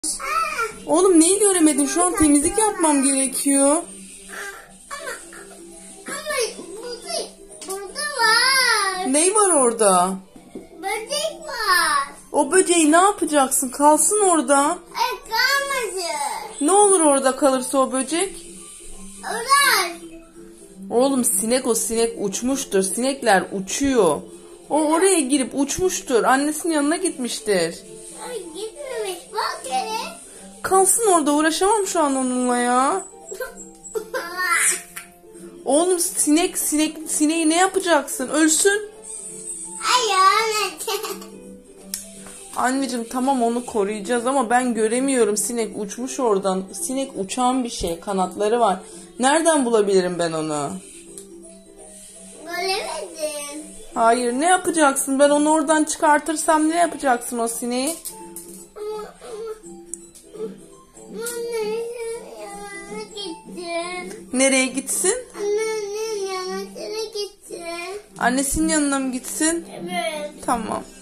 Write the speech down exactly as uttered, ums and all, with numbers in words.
Oğlum neyi göremedin? Şu an temizlik yapmam gerekiyor. Ama, ama burada, burada var. Ney var orada? Böcek var. O böceği ne yapacaksın? Kalsın orada. Ay kalmadı. Ne olur orada kalırsa o böcek? Uğrar. Oğlum sinek o sinek uçmuştur. Sinekler uçuyor. O oraya girip uçmuştur. Annesinin yanına gitmiştir. Ay gitmemiş bak hele. Kalsın orada, uğraşamam şu an onunla ya. Oğlum sinek sinek sineği ne yapacaksın? Ölsün. Ay Ahmet. Anneciğim tamam, onu koruyacağız ama ben göremiyorum. Sinek uçmuş oradan. Sinek uçan bir şey. Kanatları var. Nereden bulabilirim ben onu? Göremedim. Hayır, ne yapacaksın? Ben onu oradan çıkartırsam ne yapacaksın o sineği? Ama ama annenin yanına gittim. Nereye gitsin? Annenin yanına gittim. Annesinin yanına mı gitsin? Evet. Tamam.